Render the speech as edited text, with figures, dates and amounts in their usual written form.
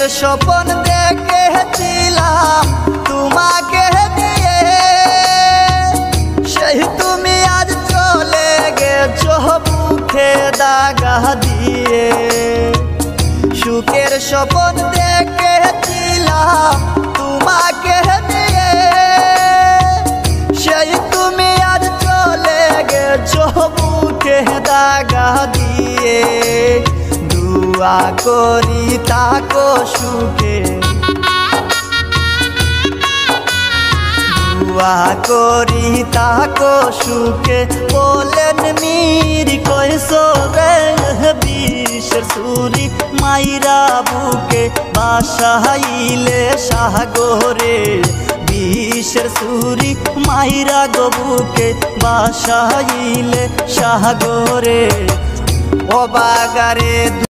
স্বপন দেখেছিলাম তোমাকে দিয়ে, সেই তুমি আজ চলে গেছো বুকে দাগা দিয়ে। সুখের স্বপন দেখেছিলাম তোমাকে দিয়ে, সেই তুমি আজ চলে গেছো বুকে দাগা দিয়ে। দুয়া করি তাকো সুখে, দুয়া করি তাকো সুখে। বলেন মীর কইসো রে বিষের ছুরি মাইরা বুকে বাসাইলে সাগরে। বিষের ছুরি মাইরা গো বুকে বাসাইলে সাগরে। ও বাগারে